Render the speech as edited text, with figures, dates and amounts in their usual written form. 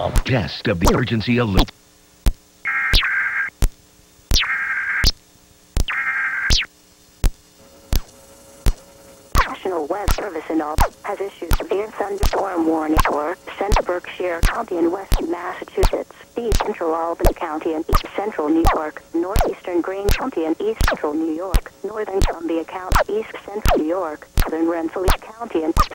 Test of the emergency alert. National Weather Service in all has issued severe thunderstorm warning for Central Berkshire County in West Massachusetts, East Central Albany County and East Central New York, Northeastern Greene County and East Central New York, Northern Columbia County, East Central New York, Southern Rensselaer County and